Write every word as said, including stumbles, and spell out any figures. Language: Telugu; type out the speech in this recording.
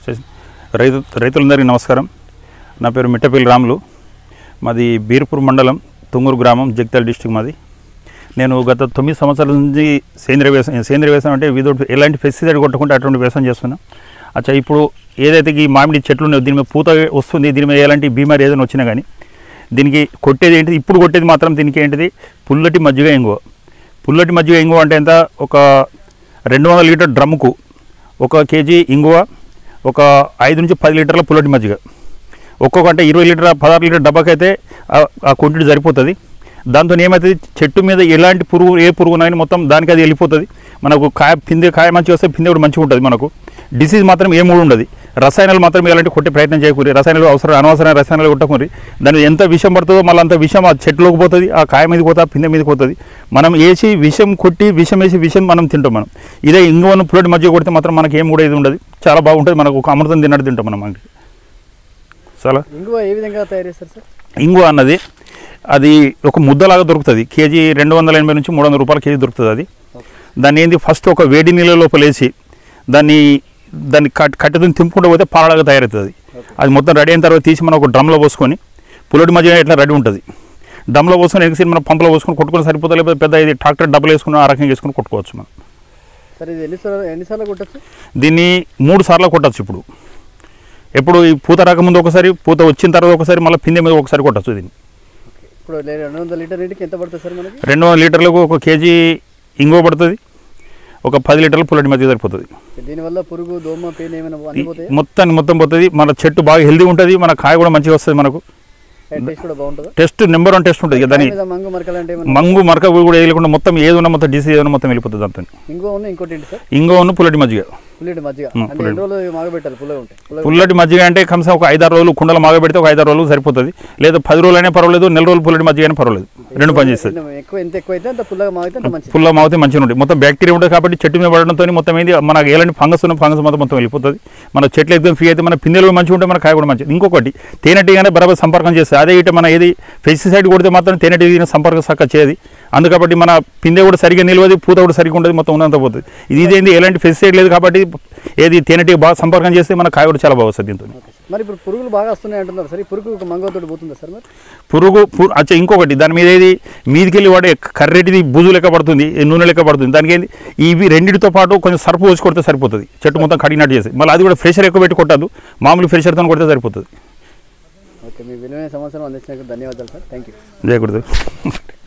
రైతు రైతులందరికీ నమస్కారం. నా పేరు మిట్టపల్లి రాములు. మాది బీర్పూర్ మండలం తుంగూరు గ్రామం, జగిత్యాల డిస్ట్రిక్ట్ మాది. నేను గత తొమ్మిది సంవత్సరాల నుంచి సేంద్రియ వ్యవసాయం సేంద్రియ వ్యవసాయం అంటే వితౌట్ ఎలాంటి పెస్టిసైడ్ కొట్టకుండా అటువంటి వ్యవసాయం చేస్తున్నాను. అచ్చా, ఇప్పుడు ఏదైతే ఈ మామిడి చెట్లు ఉన్నాయో దీని మీద పూత వస్తుంది, దీని మీద ఎలాంటి బీమారి ఏదైనా వచ్చినా కానీ దీనికి కొట్టేది ఏంటిది, ఇప్పుడు కొట్టేది మాత్రం దీనికి ఏంటిది పుల్లటి మజ్జిగ ఇంగువ. పుల్లటి మజ్జిగ ఇంగువ అంటే ఎంత, ఒక రెండు వందల లీటర్ డ్రమ్ముకు ఒక కేజీ ఇంగువ, ఒక ఐదు నుంచి పది లీటర్ల పుల్లటి మజ్జిగ, ఒక్కొక్క అంటే ఇరవై లీటర్ పదహారు లీటర్ డబ్బాకైతే ఆ క్వాంటిటీ సరిపోతుంది. దాంతో ఏమవుతుంది, చెట్టు మీద ఎలాంటి పురుగు ఏ పురుగునైనా మొత్తం దానికి అది వెళ్ళిపోతుంది. మనకు కాయ పిందె కాయ మంచిగా వస్తే పిందె కూడా మంచిగా ఉంటుంది. మనకు డిసీజ్ మాత్రం ఏం కూడా ఉండదు. రసాయనాలు మాత్రం ఎలాంటి కొట్టే ప్రయత్నం చేయకూరి, రసాయనాలు అవసరం అనవసరమైన రసాయనాలు కొట్టకూరి. దాని ఎంత విషం పడుతుందో మళ్ళీ అంత విషం ఆ చెట్టులోకి పోతుంది, ఆ కాయ మీదకి పోతుంది, ఆ పిందె మీదకి పోతుంది. మనం వేసి విషం కొట్టి విషం వేసి విషం మనం తింటాం. మనం ఇదే ఇంగువను పుల్లటి మధ్య కొడితే మాత్రం మనకి ఏం కూడా ఇది ఉండదు, చాలా బాగుంటుంది. మనకు ఒక అమృతం తిన్నట్టు తింటాం మనం. మనకి చాలా ఇంగువ ఏ విధంగా తయారు చేస్తారు సార్? ఇంగువ అన్నది అది ఒక ముద్దలాగా దొరుకుతుంది. కేజీ రెండు వందల ఎనభై నుంచి మూడు వందల రూపాయల కేజీ దొరుకుతుంది. అది దాన్ని ఏంది ఫస్ట్ ఒక వేడి నీళ్ళ లోపల వేసి దాన్ని దాన్ని కట్ కట్టెతో తింపుకుంటూ పోతే పాలలాగా తయారవుతుంది. అది మొత్తం రెడీ అయిన తర్వాత తీసి మనం ఒక డ్రమ్లో పోసుకొని, పుల్లటి మధ్య ఎట్లా రెడీ ఉంటుంది, డ్రమ్లో పోసుకొని ఎక్సి మనం పంపులో పోసుకొని కొట్టుకొని సరిపోతుంది. లేకపోతే పెద్ద ఇది ట్రాక్టర్ డబ్బులు వేసుకుని ఆ రకంగా వేసుకొని కొట్టుకోవచ్చు మనం. సరే, ఇది ఎన్నిసార్లు ఎన్నిసార్లు కొట్టచ్చు? దీన్ని మూడు సార్లు కొట్టచ్చు. ఇప్పుడు ఎప్పుడు ఈ పూత రాకముందు ఒకసారి, పూత వచ్చిన తర్వాత ఒకసారి, మళ్ళీ పిందె మీద ఒకసారి కొట్టచ్చు. దీన్ని ఇప్పుడు రెండు వందల లీటర్ నీటికి ఎంత పడుతుంది సార్ మనకి? రెండు వందల లీటర్లకు ఒక కేజీ ఇంగువ పడుతుంది, ఒక పది లీటర్లు పుల్లటి మధ్య సరిపోతుంది. దీనివల్ల పురుగు దోమ పేను ఏమైనా మొత్తాన్ని మొత్తం పోతుంది. మన చెట్టు బాగా హెల్దీ ఉంటుంది, మన కాయ కూడా మంచిగా వస్తుంది. మనకు టెస్ట్ నెంబర్ వన్ టెస్ట్ ఉంటుంది. దాని మంగు మరకలు మంగు మరక కూడా వేయకుండా మొత్తం ఏది ఉన్నా మొత్తం డిసీజ్ ఏదైనా మొత్తం వెళ్ళిపోతుంది. అంతా ఇంకోటి ఇంగువ పుల్లటి మజ్జిగ. పుల్లటి మజ్జిగ పుల్లటి మజ్జిగ అంటే కనీసం ఒక ఐదారు రోజులు కుండలు మాగబెడితే ఒక ఐదారు రోజులు సరిపోతుంది. లేదా పది రోజులు అయినా పర్వాలేదు, నెల రోజులు పుల్లటి మజ్జిగ అయినా పర్వాలేదు, రెండు పని చేస్తుంది. పుల్ల మాగితే మంచిగా ఉంటుంది. మొత్తం బ్యాక్టీరియా ఉంటుంది కాబట్టి చెట్టు మీద పడడంతో మొత్తం ఏంది మనకు ఎలాంటి ఫంగస్ ఉన్న ఫంగస్ మొత్తం మొత్తం వెళ్ళిపోతుంది. మన చెట్లు ఎగ్జామ్ ఫ్రీ అయితే మన పిందెలు మంచిగా ఉంటే మన కాయ కూడా మంచిది. ఇంకొకటి తేనెటీగానే బరాబర్ సంపర్కం చేస్తుంది. అదే ఇటు మన ఏది పెస్టిసైడ్ కొడితే మాత్రం తేనెటీగ సంపర్కం చక్కగా చేయదు. అందుకబట్టి మన పిందె కూడా సరిగ్గా నిలవది, పూత కూడా సరిగ్గా ఉంటుంది, మొత్తం ఉన్నంత పోతుంది. ఇది ఇదేంది ఎలాంటి పెస్టిసైడ్ లేదు కాబట్టి ఏది తేనెటీగ బాగా సంపర్కం చేస్తే మన కాయ కూడా చాలా బాగా వస్తుంది దీంతో. మరి ఇప్పుడు పురుగులు బాగా వస్తున్నాయి అంటున్నారు సార్, పురుగు మంగతోటి పోతుందా సార్? మరి పురుగు అచ్చా, ఇంకొకటి దాని మీద ఏది మీదికి వెళ్ళి వాడే కర్రెటిది బుజు లెక్క పడుతుంది, నూనె లెక్క పడుతుంది. దానికి ఏంది ఇవి రెండింటితో పాటు కొంచెం సర్ఫ్ పోసి కొడితే సరిపోతుంది. చెట్టు మొత్తం కడిగినట్టు చేసి మళ్ళీ అది కూడా ఫ్రెషర్ ఎక్కువ పెట్టి కొట్టద్దు, మామూలు ఫ్రెషర్తో కొడితే సరిపోతుంది. ఓకే, మీ విలువైన సమాచారం అందించినందుకు ధన్యవాదాలు sir. Thank you. Jaya Gurudev.